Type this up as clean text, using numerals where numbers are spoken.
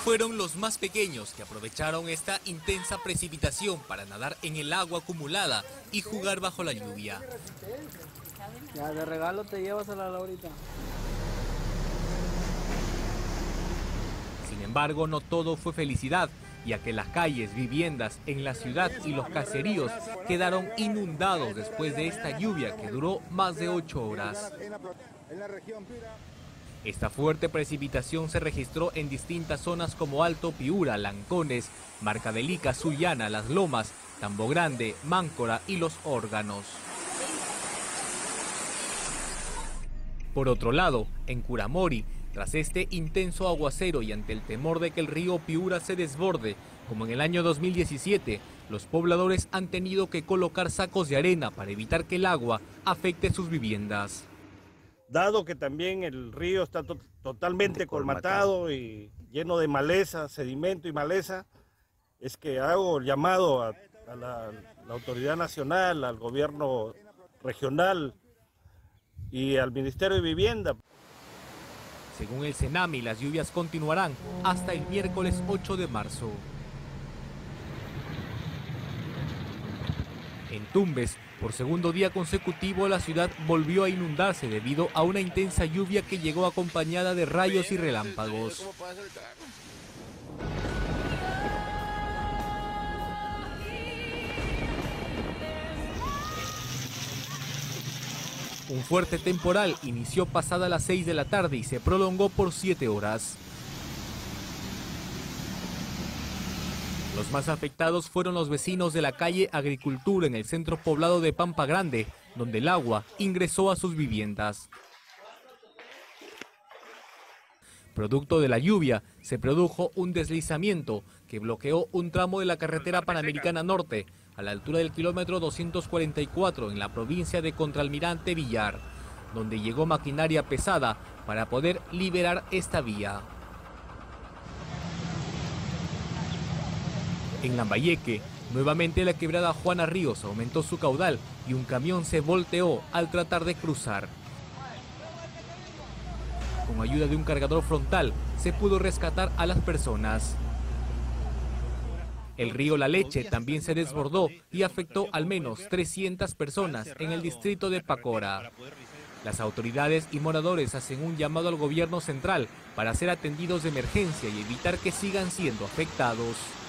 Fueron los más pequeños que aprovecharon esta intensa precipitación para nadar en el agua acumulada y jugar bajo la lluvia. Ya de regalo te llevas a la Laurita. Sin embargo, no todo fue felicidad, ya que las calles, viviendas en la ciudad y los caseríos quedaron inundados después de esta lluvia que duró más de 8 horas. Esta fuerte precipitación se registró en distintas zonas como Alto Piura, Lancones, Marcadelica, Sullana, Las Lomas, Tambo Grande, Máncora y Los Órganos. Por otro lado, en Curamori, tras este intenso aguacero y ante el temor de que el río Piura se desborde, como en el año 2017, los pobladores han tenido que colocar sacos de arena para evitar que el agua afecte sus viviendas. Dado que también el río está totalmente colmatado y lleno de maleza, sedimento y maleza, es que hago el llamado a la autoridad nacional, al gobierno regional y al Ministerio de Vivienda. Según el Senami, las lluvias continuarán hasta el miércoles 8 de marzo. En Tumbes, por segundo día consecutivo, la ciudad volvió a inundarse debido a una intensa lluvia que llegó acompañada de rayos y relámpagos. Un fuerte temporal inició pasada las 6 de la tarde y se prolongó por 7 horas. Los más afectados fueron los vecinos de la calle Agricultura en el centro poblado de Pampa Grande, donde el agua ingresó a sus viviendas. Producto de la lluvia, se produjo un deslizamiento que bloqueó un tramo de la carretera Panamericana Norte, a la altura del kilómetro 244 en la provincia de Contralmirante Villar, donde llegó maquinaria pesada para poder liberar esta vía. En Lambayeque, nuevamente la quebrada Juana Ríos aumentó su caudal y un camión se volteó al tratar de cruzar. Con ayuda de un cargador frontal se pudo rescatar a las personas. El río La Leche también se desbordó y afectó al menos 300 personas en el distrito de Pacora. Las autoridades y moradores hacen un llamado al gobierno central para ser atendidos de emergencia y evitar que sigan siendo afectados.